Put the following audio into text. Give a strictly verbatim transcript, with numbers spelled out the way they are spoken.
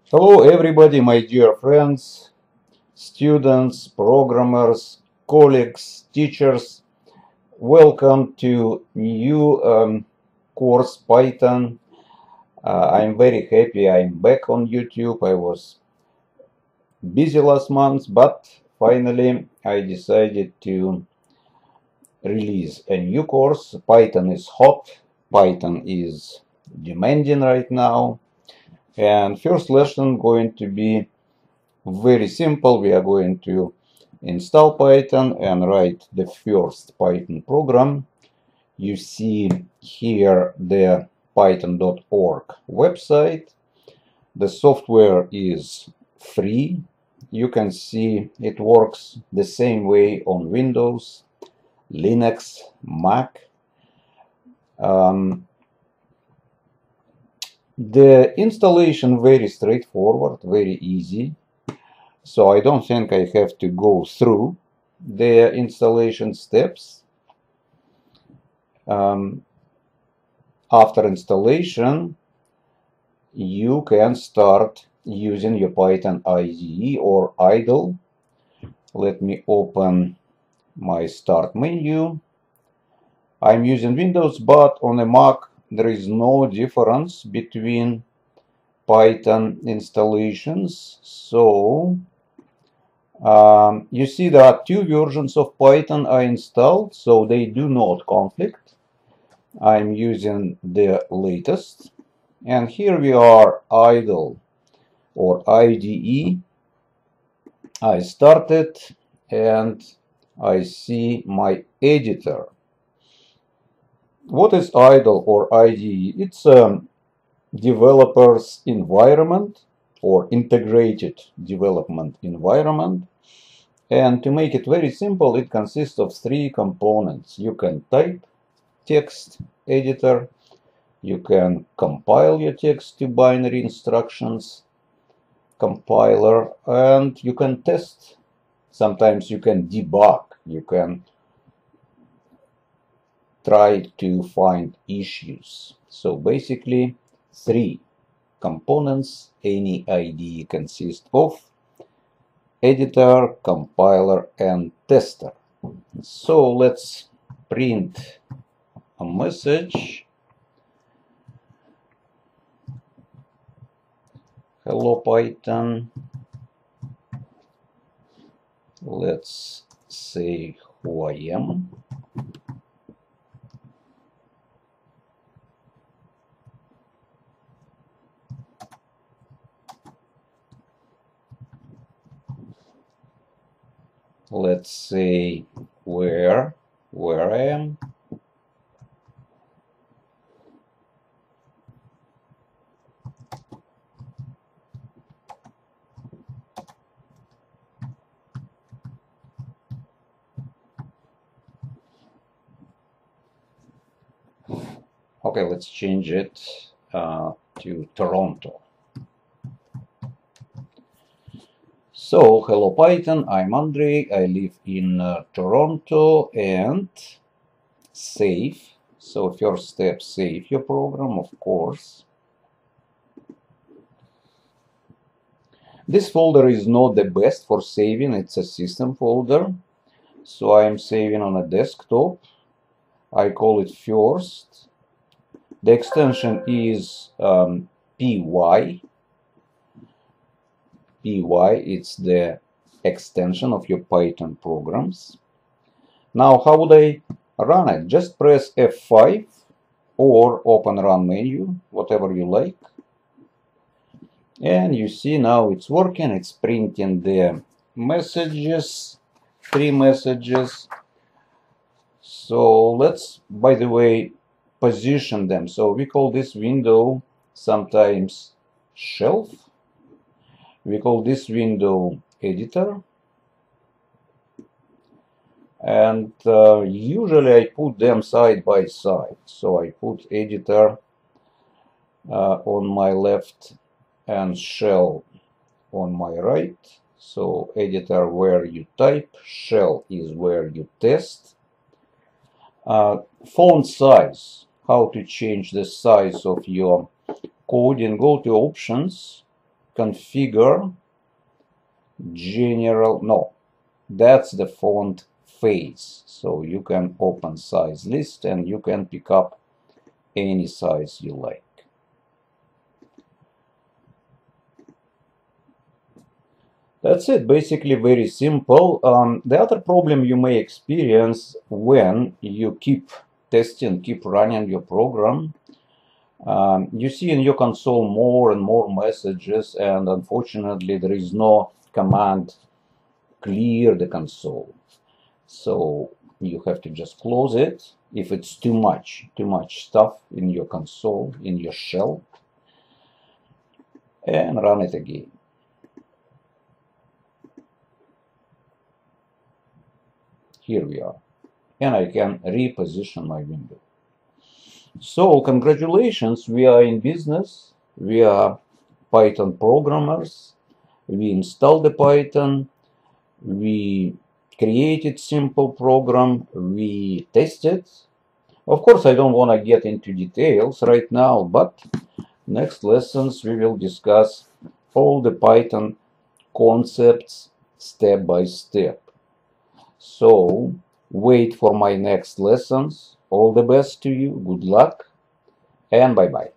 Hello everybody, my dear friends, students, programmers, colleagues, teachers. Welcome to new um, course Python. Uh, I'm very happy I'm back on YouTube. I was busy last month, but finally I decided to release a new course. Python is hot. Python is demanding right now. And first lesson going to be very simple. We are going to install Python and write the first Python program. You see here the python dot org website. The software is free. You can see it works the same way on Windows, Linux, Mac. Um, the installation very straightforward, very easy. So I don't think I have to go through the installation steps. Um, after installation, you can start using your Python I D E or idle. Let me open my start menu. I'm using Windows, but on a Mac there is no difference between Python installations. So Um, you see there are two versions of Python I installed, so they do not conflict. I'm using the latest. And here we are idle or I D E. I started and I see my editor. What is idle or I D E? It's a developer's environment or integrated development environment. And to make it very simple, it consists of three components. You can type text editor, you can compile your text to binary instructions compiler, and you can test. Sometimes you can debug, you can try to find issues. So basically three components any I D E consists of: editor, compiler, and tester. So let's print a message. Hello Python. Let's say who I am. Let's say where, where I am. Okay, let's change it uh, to Toronto. So, hello Python, I'm Andrei, I live in uh, Toronto, and save. So first step, save your program, of course. This folder is not the best for saving, it's a system folder. So I'm saving on a desktop. I call it first. The extension is um, P Y. P Y, it's the extension of your Python programs. Now, how would I run it? Just press F five or open run menu, whatever you like. And you see now it's working, it's printing the messages, three messages. So let's, by the way, position them. So we call this window sometimes shelf. We call this window editor. And uh, usually I put them side by side. So I put editor uh, on my left and shell on my right. So editor where you type, shell is where you test. Uh, font size, how to change the size of your code, and go to options configure general, no, that's the font face. So you can open size list and you can pick up any size you like. That's it, basically very simple. Um, the other problem you may experience when you keep testing, keep running your program, um, you see in your console more and more messages, and unfortunately there is no command clear the console. So you have to just close it if it's too much, too much stuff in your console, in your shell, and run it again. Here we are, and I can reposition my window. So congratulations, we are in business, we are Python programmers, we installed the Python, we created simple program, we tested. Of course, I don't want to get into details right now, but next lessons we will discuss all the Python concepts step by step. So wait for my next lessons. All the best to you, good luck, and bye bye.